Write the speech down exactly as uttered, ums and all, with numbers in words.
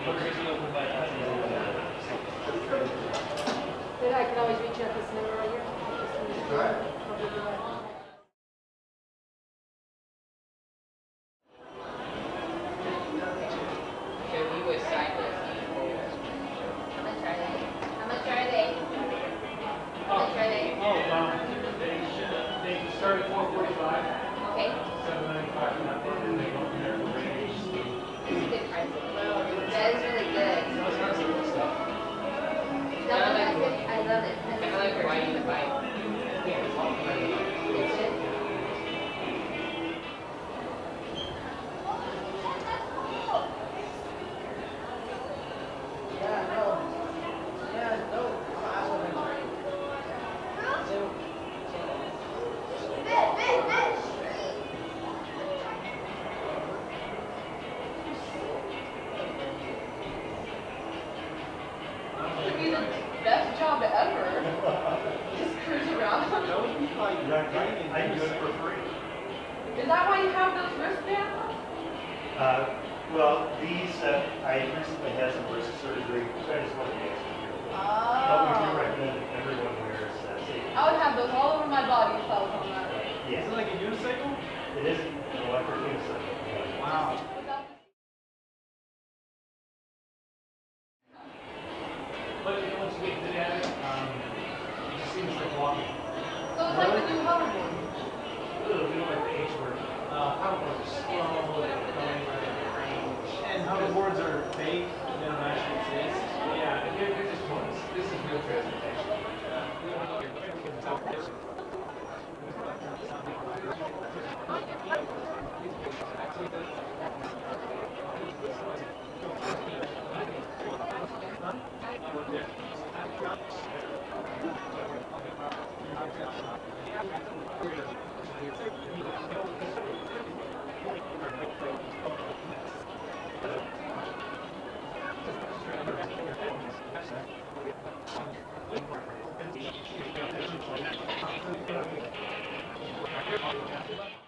Then I can always reach out this number right here. Right. So you would cyclists. How much are they? How much are they? How much are they? Oh, um, they should, they start at four forty-five. Okay. seven ninety-five for that one, and they go from there to range. It's a good price. That is really good. No, it's not simple stuff. That one has it. I love it. I I like riding the bike. It's good. Best job ever. Just cruise around. I do it for free. Is that why you have those wristbands? Uh, well, these, uh, I recently had some wrist surgery, so I just wanted to ask you. But we do Oh. recommend that everyone wears uh, safety. I would have those all over my body if I was on that. Is Yes, it like a unicycle? it is an electric unicycle. Wow. But you know, once you get good at it, um, it just seems like walking. So it's like the new hoverboard. Ugh, we don't like the H word. Uh, hoverboards are slow, they're going right at range. And hoverboards are fake, they don't actually exist. Yeah, they're, they're just toys. This is real transportation. Thank you.